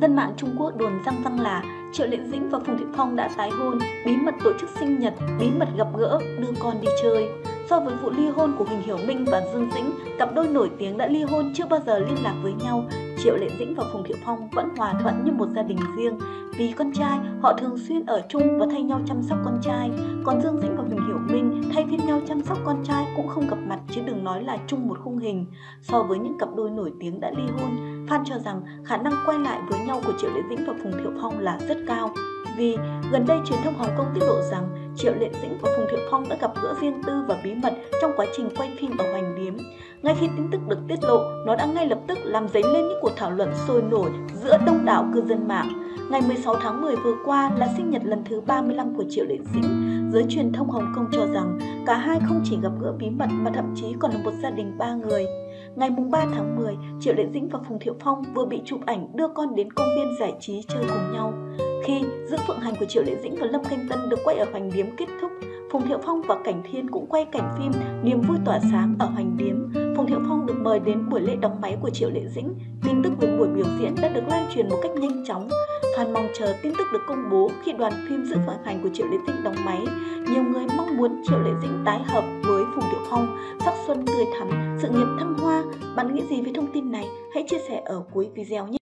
Dân mạng Trung Quốc đồn răng là Triệu Lệ Dĩnh và Phùng Thiệu Phong đã tái hôn, bí mật tổ chức sinh nhật, bí mật gặp gỡ, đưa con đi chơi. So với vụ ly hôn của Huỳnh Hiểu Minh và Dương Dĩnh, cặp đôi nổi tiếng đã ly hôn chưa bao giờ liên lạc với nhau, Triệu Lệ Dĩnh và Phùng Thiệu Phong vẫn hòa thuận như một gia đình riêng. Vì con trai, họ thường xuyên ở chung và thay nhau chăm sóc con trai. Còn Dương Dĩnh và Huỳnh Hiểu Minh thay phiên nhau chăm sóc con trai cũng không gặp mặt chứ đừng nói là chung một khung hình. So với những cặp đôi nổi tiếng đã ly hôn, fan cho rằng khả năng quay lại với nhau của Triệu Lệ Dĩnh và Phùng Thiệu Phong là rất cao. Vì gần đây truyền thông Hồng Kông tiết lộ rằng Triệu Lệ Dĩnh và Phùng Thiệu Phong đã gặp gỡ riêng tư và bí mật trong quá trình quay phim ở Hoành Điếm. Ngay khi tin tức được tiết lộ, nó đã ngay lập tức làm dấy lên những cuộc thảo luận sôi nổi giữa đông đảo cư dân mạng. Ngày 16 tháng 10 vừa qua là sinh nhật lần thứ 35 của Triệu Lệ Dĩnh. Giới truyền thông Hồng Kông cho rằng cả hai không chỉ gặp gỡ bí mật mà thậm chí còn là một gia đình 3 người. Ngày 3 tháng 10, Triệu Lệ Dĩnh và Phùng Thiệu Phong vừa bị chụp ảnh đưa con đến công viên giải trí chơi cùng nhau. Khi Giữ Phượng Hành của Triệu Lệ Dĩnh và Lâm Canh Tân được quay ở Hoành Điếm kết thúc, Phùng Thiệu Phong và Cảnh Thiên cũng quay cảnh phim Niềm vui tỏa sáng ở Hoành Điếm. Phùng Thiệu Phong được mời đến buổi lễ đóng máy của Triệu Lệ Dĩnh. Tin tức về buổi biểu diễn đã được lan truyền một cách nhanh chóng. Fan mong chờ tin tức được công bố khi đoàn phim Giữ Phượng Hành của Triệu Lệ Dĩnh đóng máy. Nhiều người mong muốn Triệu Lệ Dĩnh tái hợp với Phùng Thiệu Phong, sắc xuân tươi thắm, sự nghiệp thăng hoa. Bạn nghĩ gì về thông tin này? Hãy chia sẻ ở cuối video nhé!